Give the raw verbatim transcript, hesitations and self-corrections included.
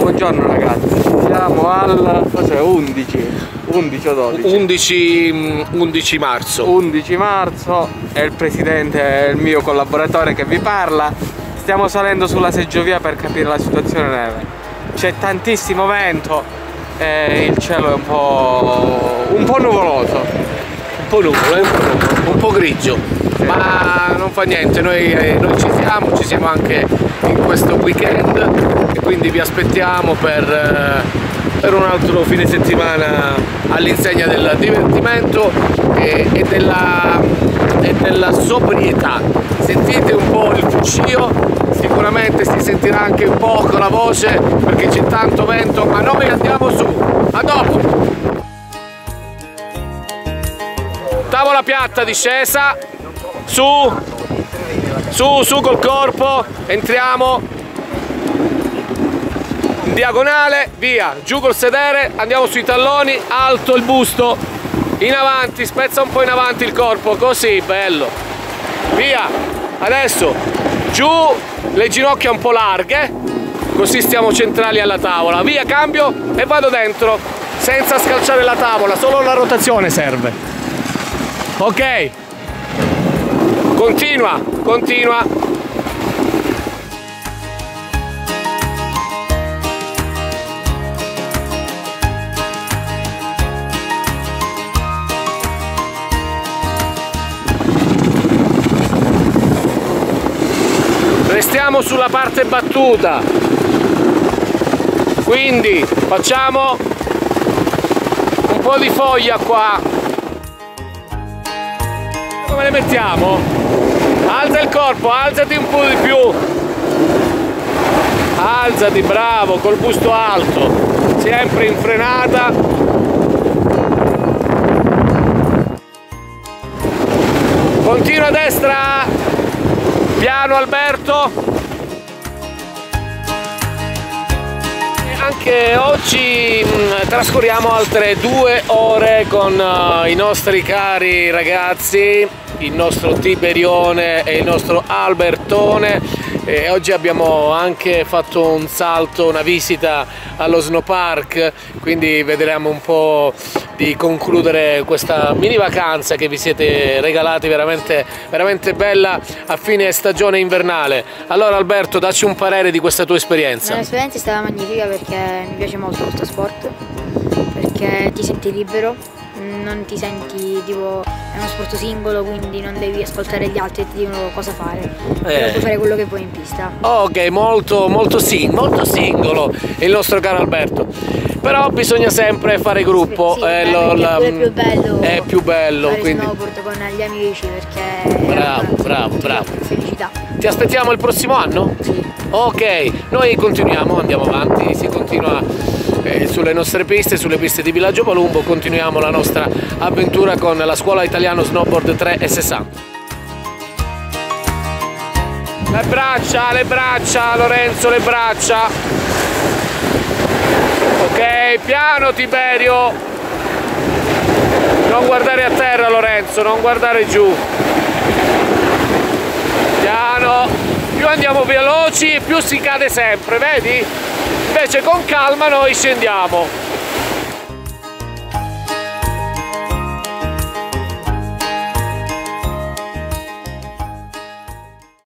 buongiorno ragazzi, siamo al cos'è, undici, undici o dodici? undici, undici marzo. undici marzo, è il presidente, è il mio collaboratore che vi parla. Stiamo salendo sulla seggiovia per capire la situazione neve. C'è tantissimo vento e il cielo è un po', un po' nuvoloso. Un po' nuvolo, eh? Un po' grigio. Ma non fa niente, noi, eh, noi ci siamo, ci siamo anche in questo weekend e quindi vi aspettiamo per, eh, per un altro fine settimana all'insegna del divertimento e, e, della, e della sobrietà. Sentite un po' il fruscio, sicuramente si sentirà anche un po' con la voce perché c'è tanto vento, ma noi andiamo su. A dopo! Tavola piatta discesa. Su, su, su col corpo, entriamo, in diagonale, via, giù col sedere, andiamo sui talloni, alto il busto, in avanti, spezza un po' in avanti il corpo, così, bello, via, adesso, giù, le ginocchia un po' larghe, così stiamo centrali alla tavola, via, cambio e vado dentro, senza scalciare la tavola, solo la rotazione serve, ok? Continua, continua. Restiamo sulla parte battuta. Quindi facciamo un po' di foglia qua. Come le mettiamo? Alza il corpo, alzati un po' di più. Alzati, bravo, col busto alto. Sempre in frenata. Continua a destra. Piano Alberto. Anche oggi mh, trascorriamo altre due ore con uh, i nostri cari ragazzi, il nostro Tiberione e il nostro Albertone, e oggi abbiamo anche fatto un salto, una visita allo Snow Park, quindi vedremo un po' di concludere questa mini vacanza che vi siete regalati, veramente, veramente bella a fine stagione invernale. Allora Alberto, dacci un parere di questa tua esperienza. L'esperienza è stata magnifica perché mi piace molto questo sport, perché ti senti libero, non ti senti tipo, è uno sport singolo, quindi non devi ascoltare gli altri e ti dicono cosa fare, eh. puoi fare quello che vuoi in pista. Ok, molto, molto, sing molto singolo il nostro caro Alberto, però bisogna sempre fare gruppo, sì, eh, sì, lo, la, è più bello, è più bello fare quindi... snowboard con gli amici, perché bravo, bravo, bravo. Felicità. Ti aspettiamo il prossimo anno? Sì. Ok, noi continuiamo, andiamo avanti, si continua eh, sulle nostre piste, sulle piste di Villaggio Palumbo, continuiamo la nostra avventura con la scuola italiano snowboard tre e sessanta. Le braccia, le braccia, Lorenzo, le braccia. Ok, piano Tiberio. Non guardare a terra Lorenzo, non guardare giù. Piano. Più andiamo veloci più si cade sempre, vedi? Invece con calma noi scendiamo.